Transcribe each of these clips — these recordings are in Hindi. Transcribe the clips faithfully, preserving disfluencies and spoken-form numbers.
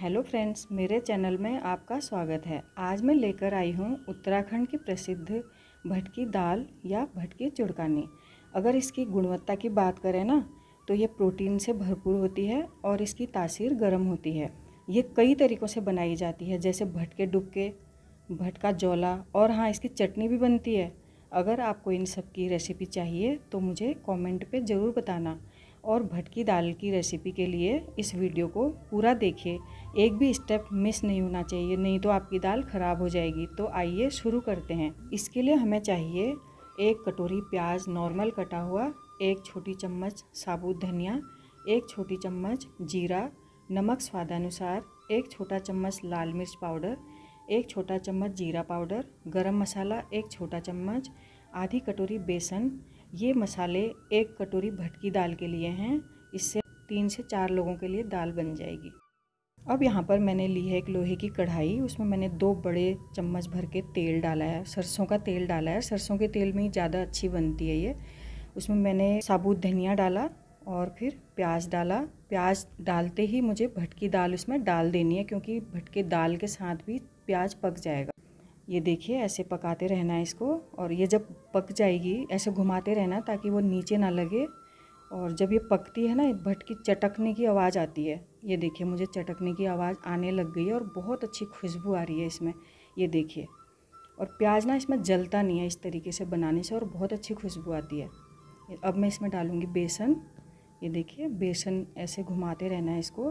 हेलो फ्रेंड्स, मेरे चैनल में आपका स्वागत है। आज मैं लेकर आई हूँ उत्तराखंड की प्रसिद्ध भटकी दाल या भटकी चुड़कानी। अगर इसकी गुणवत्ता की बात करें ना तो ये प्रोटीन से भरपूर होती है और इसकी तासीर गर्म होती है। ये कई तरीक़ों से बनाई जाती है, जैसे भटके डुबके, भटका जौला, और हाँ, इसकी चटनी भी बनती है। अगर आपको इन सब की रेसिपी चाहिए तो मुझे कमेंट पे ज़रूर बताना। और भटकी दाल की रेसिपी के लिए इस वीडियो को पूरा देखिए, एक भी स्टेप मिस नहीं होना चाहिए, नहीं तो आपकी दाल ख़राब हो जाएगी। तो आइए शुरू करते हैं। इसके लिए हमें चाहिए एक कटोरी प्याज नॉर्मल कटा हुआ, एक छोटी चम्मच साबुत धनिया, एक छोटी चम्मच जीरा, नमक स्वादानुसार, एक छोटा चम्मच लाल मिर्च पाउडर, एक छोटा चम्मच जीरा पाउडर, गरम मसाला एक छोटा चम्मच, आधी कटोरी बेसन। ये मसाले एक कटोरी भटकी दाल के लिए हैं, इससे तीन से चार लोगों के लिए दाल बन जाएगी। अब यहाँ पर मैंने ली है एक लोहे की कढ़ाई, उसमें मैंने दो बड़े चम्मच भर के तेल डाला है, सरसों का तेल डाला है। सरसों के तेल में ही ज़्यादा अच्छी बनती है ये। उसमें मैंने साबुत धनिया डाला और फिर प्याज डाला। प्याज डालते ही मुझे भटकी दाल उसमें डाल देनी है, क्योंकि भटके दाल के साथ भी प्याज पक जाएगा। ये देखिए, ऐसे पकाते रहना है इसको, और ये जब पक जाएगी ऐसे घुमाते रहना ताकि वो नीचे ना लगे। और जब ये पकती है ना, भटकी चटकने की आवाज़ आती है। ये देखिए, मुझे चटकने की आवाज़ आने लग गई है और बहुत अच्छी खुशबू आ रही है इसमें। ये देखिए, और प्याज ना इसमें जलता नहीं है इस तरीके से बनाने से, और बहुत अच्छी खुशबू आती है। अब मैं इसमें डालूँगी बेसन। ये देखिए, बेसन ऐसे घुमाते रहना है इसको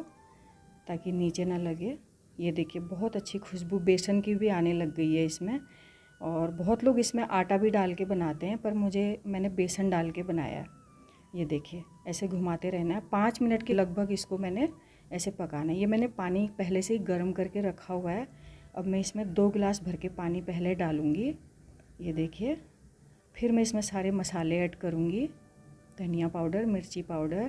ताकि नीचे ना लगे। ये देखिए, बहुत अच्छी खुशबू बेसन की भी आने लग गई है इसमें। और बहुत लोग इसमें आटा भी डाल के बनाते हैं, पर मुझे मैंने बेसन डाल के बनाया। ये देखिए, ऐसे घुमाते रहना है। पाँच मिनट के लगभग इसको मैंने ऐसे पकाना है। ये मैंने पानी पहले से ही गर्म करके रखा हुआ है। अब मैं इसमें दो गिलास भर के पानी पहले डालूँगी। ये देखिए, फिर मैं इसमें सारे मसाले ऐड करूँगी। धनिया पाउडर, मिर्ची पाउडर,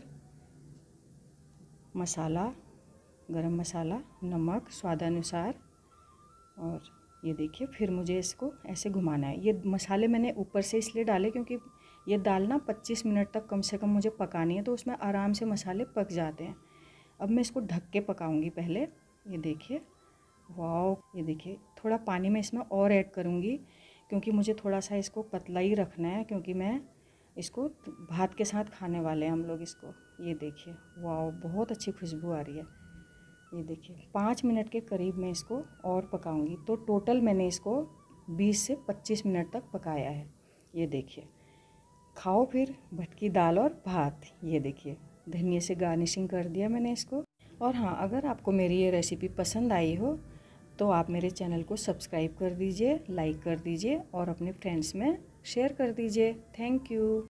मसाला, गरम मसाला, नमक स्वादानुसार। और ये देखिए, फिर मुझे इसको ऐसे घुमाना है। ये मसाले मैंने ऊपर से इसलिए डाले क्योंकि ये दाल ना पच्चीस मिनट तक कम से कम मुझे पकानी है, तो उसमें आराम से मसाले पक जाते हैं। अब मैं इसको ढक के पकाऊंगी पहले। ये देखिए, वाह, ये देखिए, थोड़ा पानी मैं इसमें और ऐड करूँगी क्योंकि मुझे थोड़ा सा इसको पतला ही रखना है, क्योंकि मैं इसको भात के साथ खाने वाले हैं हम लोग इसको। ये देखिए, वाह, बहुत अच्छी खुशबू आ रही है। ये देखिए, पाँच मिनट के करीब मैं इसको और पकाऊंगी, तो टोटल मैंने इसको बीस से पच्चीस मिनट तक पकाया है। ये देखिए, खाओ फिर भटकी दाल और भात। ये देखिए, धनिया से गार्निशिंग कर दिया मैंने इसको। और हाँ, अगर आपको मेरी ये रेसिपी पसंद आई हो तो आप मेरे चैनल को सब्सक्राइब कर दीजिए, लाइक कर दीजिए और अपने फ्रेंड्स में शेयर कर दीजिए। Thank you.